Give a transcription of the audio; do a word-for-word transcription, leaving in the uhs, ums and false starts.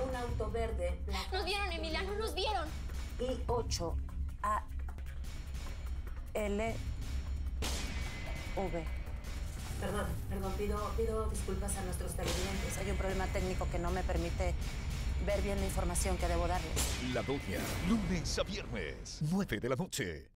un auto verde. Nos vieron, Emiliano, nos vieron. I ocho A L V. Perdón, perdón, pido, pido disculpas a nuestros televidentes. Hay un problema técnico que no me permite ver bien la información que debo darles. La Doña, lunes a viernes, nueve de la noche.